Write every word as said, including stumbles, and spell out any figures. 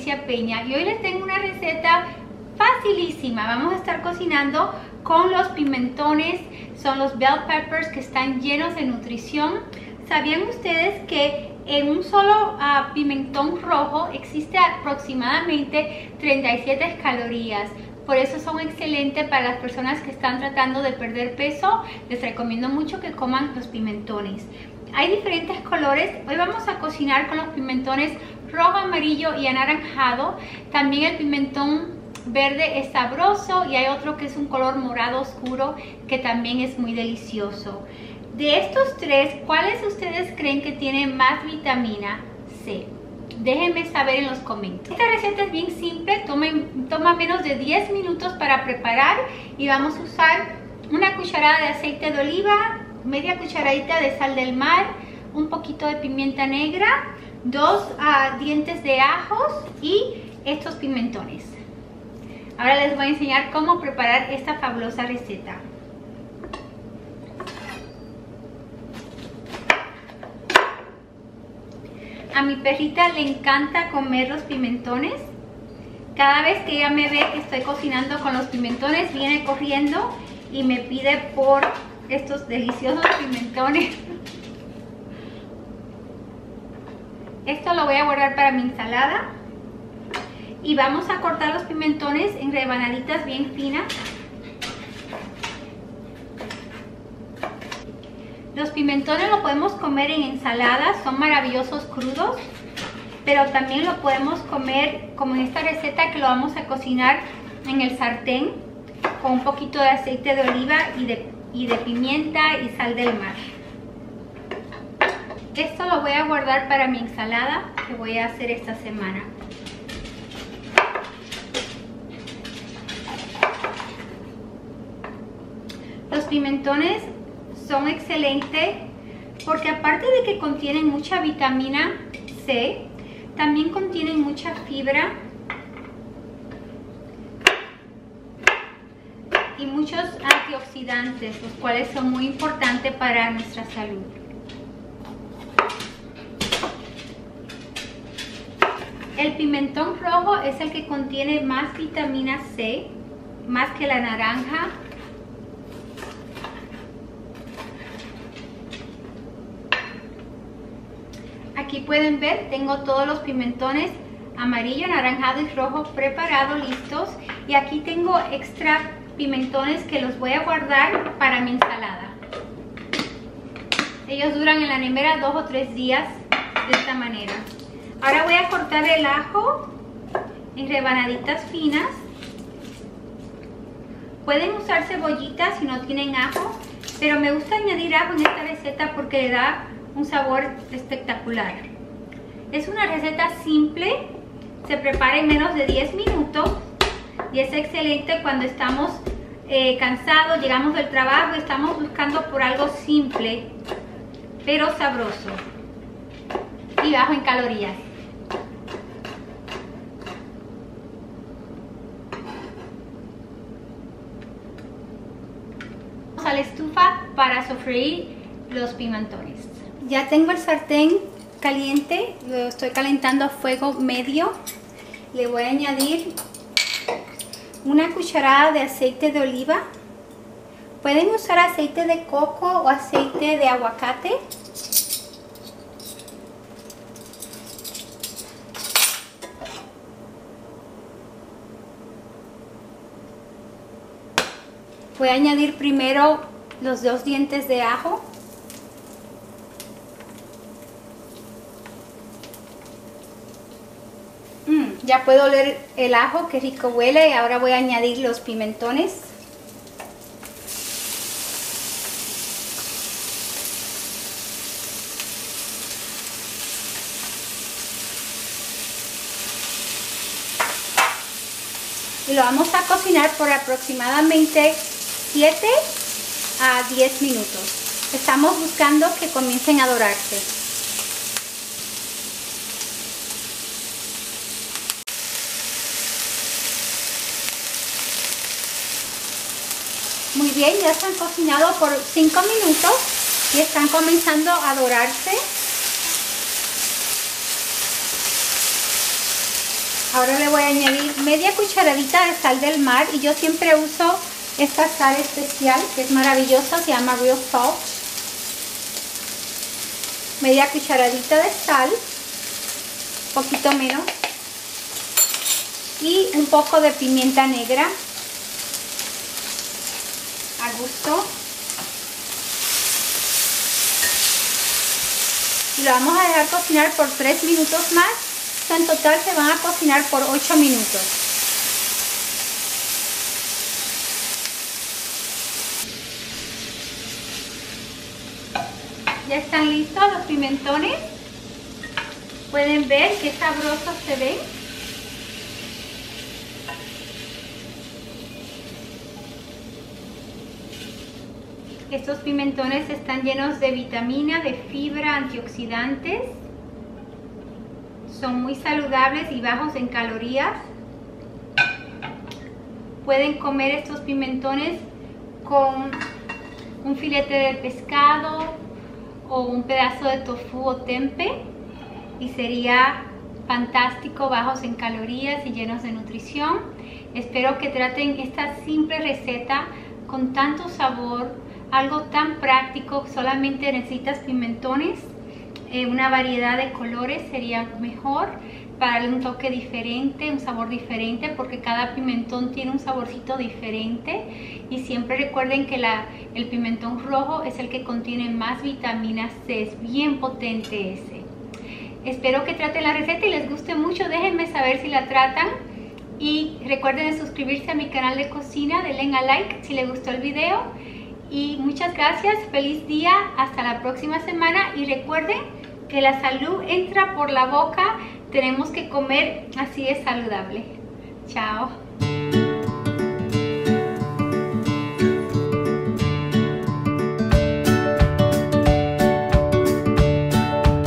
Patricia Peña y hoy les tengo una receta facilísima. Vamos a estar cocinando con los pimentones, son los bell peppers que están llenos de nutrición. ¿Sabían ustedes que en un solo uh, pimentón rojo existe aproximadamente treinta y siete calorías? Por eso son excelentes para las personas que están tratando de perder peso. Les recomiendo mucho que coman los pimentones. Hay diferentes colores. Hoy vamos a cocinar con los pimentones rojo, amarillo y anaranjado. También el pimentón verde es sabroso y hay otro que es un color morado oscuro que también es muy delicioso. De estos tres, ¿cuáles ustedes creen que tienen más vitamina C? Déjenme saber en los comentarios. Esta receta es bien simple, toma, toma menos de diez minutos para preparar y vamos a usar una cucharada de aceite de oliva, media cucharadita de sal del mar, un poquito de pimienta negra, dos uh, dientes de ajos y estos pimentones. Ahora les voy a enseñar cómo preparar esta fabulosa receta. A mi perrita le encanta comer los pimentones. Cada vez que ella me ve que estoy cocinando con los pimentones, viene corriendo y me pide por estos deliciosos pimentones. Esto lo voy a guardar para mi ensalada. Y vamos a cortar los pimentones en rebanaditas bien finas. Los pimentones lo podemos comer en ensaladas, son maravillosos crudos, pero también lo podemos comer como en esta receta que lo vamos a cocinar en el sartén con un poquito de aceite de oliva y de, y de pimienta y sal del mar. Esto lo voy a guardar para mi ensalada que voy a hacer esta semana. Los pimentones son excelentes porque aparte de que contienen mucha vitamina C, también contienen mucha fibra y muchos antioxidantes, los cuales son muy importantes para nuestra salud. El pimentón rojo es el que contiene más vitamina C, más que la naranja. Aquí pueden ver, tengo todos los pimentones amarillo, anaranjado y rojo preparados, listos. Y aquí tengo extra pimentones que los voy a guardar para mi ensalada. Ellos duran en la nevera dos o tres días de esta manera. Ahora voy a cortar el ajo en rebanaditas finas. Pueden usar cebollitas si no tienen ajo, pero me gusta añadir ajo en esta receta porque le da un sabor espectacular. Es una receta simple, se prepara en menos de diez minutos y es excelente cuando estamos eh, cansados, llegamos del trabajo y estamos buscando por algo simple pero sabroso y bajo en calorías. Vamos a la estufa para sofreír los pimentones. Ya tengo el sartén caliente, lo estoy calentando a fuego medio. Le voy a añadir una cucharada de aceite de oliva. Pueden usar aceite de coco o aceite de aguacate. Voy a añadir primero los dos dientes de ajo. Ya puedo oler el ajo, qué rico huele. Y ahora voy a añadir los pimentones. Y lo vamos a cocinar por aproximadamente siete a diez minutos. Estamos buscando que comiencen a dorarse. Muy bien, ya se han cocinado por cinco minutos y están comenzando a dorarse. Ahora le voy a añadir media cucharadita de sal del mar y yo siempre uso esta sal especial que es maravillosa, se llama Real Salt. Media cucharadita de sal, poquito menos, y un poco de pimienta negra a gusto. Y lo vamos a dejar cocinar por tres minutos más. En total se van a cocinar por ocho minutos. Ya están listos los pimentones. Pueden ver qué sabrosos se ven. Estos pimentones están llenos de vitamina, de fibra, antioxidantes. Son muy saludables y bajos en calorías. Pueden comer estos pimentones con un filete de pescado o un pedazo de tofu o tempe y sería fantástico, bajos en calorías y llenos de nutrición. Espero que traten esta simple receta con tanto sabor, algo tan práctico. Solamente necesitas pimentones, eh, una variedad de colores sería mejor para darle un toque diferente, un sabor diferente, porque cada pimentón tiene un saborcito diferente. Y siempre recuerden que la, el pimentón rojo es el que contiene más vitamina C, es bien potente ese. Espero que traten la receta y les guste mucho. Déjenme saber si la tratan y recuerden de suscribirse a mi canal de cocina, denle a like si les gustó el video. Y muchas gracias, feliz día, hasta la próxima semana y recuerden que la salud entra por la boca, tenemos que comer así de saludable. Chao.